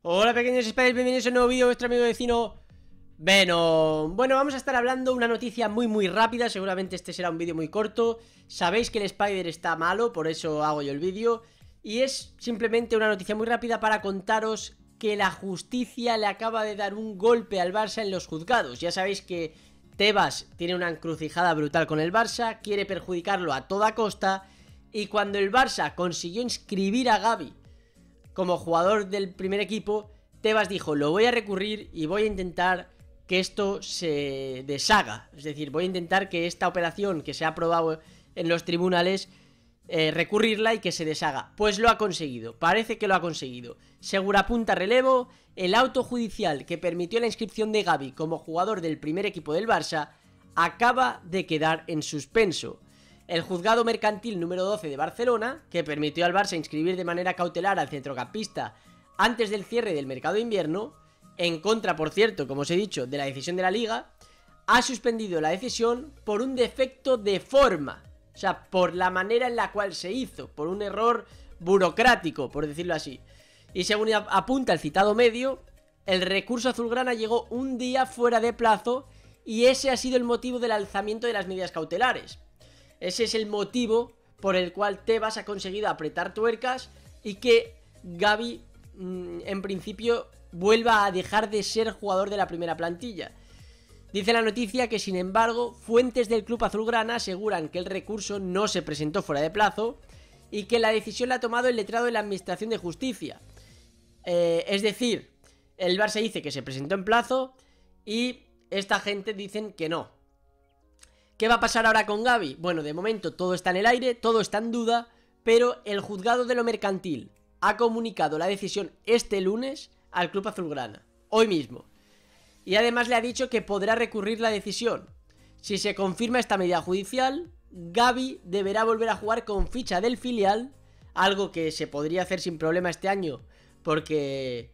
Hola pequeños spiders, bienvenidos a un nuevo vídeo de vuestro amigo vecino Venom. Bueno, vamos a estar hablando una noticia muy rápida. Seguramente este será un vídeo muy corto. Sabéis que el Spider está malo, por eso hago yo el vídeo. Y es simplemente una noticia muy rápida para contaros que la justicia le acaba de dar un golpe al Barça en los juzgados. Ya sabéis que Tebas tiene una encrucijada brutal con el Barça, quiere perjudicarlo a toda costa. Y cuando el Barça consiguió inscribir a Gavi como jugador del primer equipo, Tebas dijo: lo voy a recurrir y voy a intentar que esto se deshaga. Es decir, voy a intentar que esta operación que se ha aprobado en los tribunales, recurrirla y que se deshaga. Pues lo ha conseguido, parece que lo ha conseguido. Según apunta Relevo, el auto judicial que permitió la inscripción de Gavi como jugador del primer equipo del Barça acaba de quedar en suspenso. El juzgado mercantil número 12 de Barcelona, que permitió al Barça inscribir de manera cautelar al centrocampista antes del cierre del mercado de invierno, en contra, por cierto, como os he dicho, de la decisión de la Liga, ha suspendido la decisión por un defecto de forma. O sea, por la manera en la cual se hizo, por un error burocrático, por decirlo así. Y según apunta el citado medio, el recurso azulgrana llegó un día fuera de plazo y ese ha sido el motivo del alzamiento de las medidas cautelares. Ese es el motivo por el cual Tebas ha conseguido apretar tuercas y que Gavi, en principio, vuelva a dejar de ser jugador de la primera plantilla. Dice la noticia que, sin embargo, fuentes del club azulgrana aseguran que el recurso no se presentó fuera de plazo y que la decisión la ha tomado el letrado de la Administración de Justicia. Es decir, el Barça dice que se presentó en plazo y esta gente dicen que no. ¿Qué va a pasar ahora con Gavi? Bueno, de momento todo está en el aire, todo está en duda, pero el juzgado de lo mercantil ha comunicado la decisión este lunes al club azulgrana, hoy mismo. Y además le ha dicho que podrá recurrir la decisión. Si se confirma esta medida judicial, Gavi deberá volver a jugar con ficha del filial, algo que se podría hacer sin problema este año, porque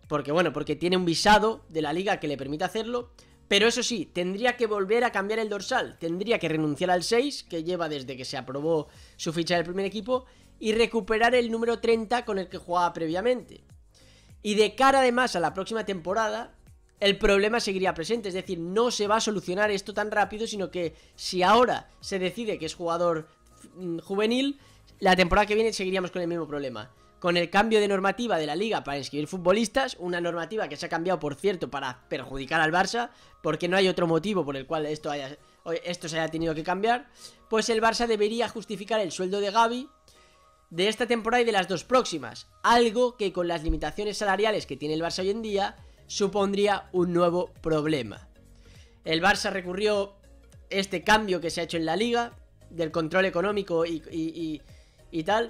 tiene un visado de la liga que le permite hacerlo. Pero eso sí, tendría que volver a cambiar el dorsal, tendría que renunciar al 6, que lleva desde que se aprobó su ficha del primer equipo, y recuperar el número 30 con el que jugaba previamente. Y de cara además a la próxima temporada, el problema seguiría presente, es decir, no se va a solucionar esto tan rápido, sino que si ahora se decide que es jugador juvenil, la temporada que viene seguiríamos con el mismo problema. Con el cambio de normativa de la Liga para inscribir futbolistas, una normativa que se ha cambiado, por cierto, para perjudicar al Barça, porque no hay otro motivo por el cual esto se haya tenido que cambiar, pues el Barça debería justificar el sueldo de Gavi de esta temporada y de las dos próximas, algo que con las limitaciones salariales que tiene el Barça hoy en día supondría un nuevo problema. El Barça recurrió este cambio que se ha hecho en la Liga, del control económico y tal.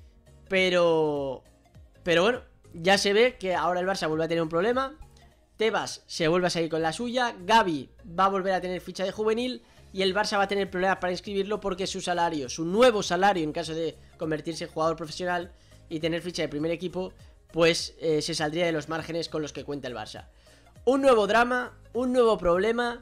Pero bueno, ya se ve que ahora el Barça vuelve a tener un problema. Tebas se vuelve a salir con la suya. Gavi va a volver a tener ficha de juvenil. Y el Barça va a tener problemas para inscribirlo porque su salario, su nuevo salario en caso de convertirse en jugador profesional y tener ficha de primer equipo, pues se saldría de los márgenes con los que cuenta el Barça. Un nuevo drama, un nuevo problema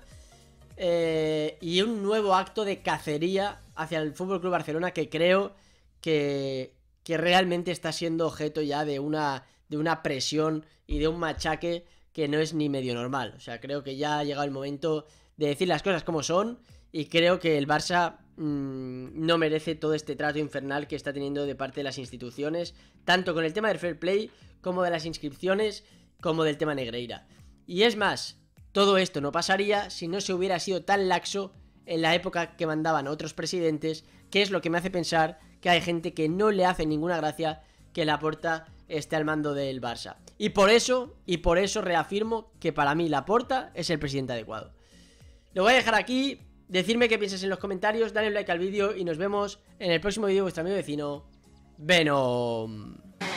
y un nuevo acto de cacería hacia el FC Barcelona que creo que realmente está siendo objeto ya de una presión y de un machaque que no es ni medio normal. O sea, creo que ya ha llegado el momento de decir las cosas como son y creo que el Barça no merece todo este trato infernal que está teniendo de parte de las instituciones, tanto con el tema del fair play como de las inscripciones, como del tema Negreira. Y es más, todo esto no pasaría si no se hubiera sido tan laxo en la época que mandaban otros presidentes, que es lo que me hace pensar que hay gente que no le hace ninguna gracia que Laporta esté al mando del Barça. Y por eso reafirmo que para mí Laporta es el presidente adecuado. Lo voy a dejar aquí, decidme qué piensas en los comentarios, dale un like al vídeo y nos vemos en el próximo vídeo de vuestro amigo vecino Venom.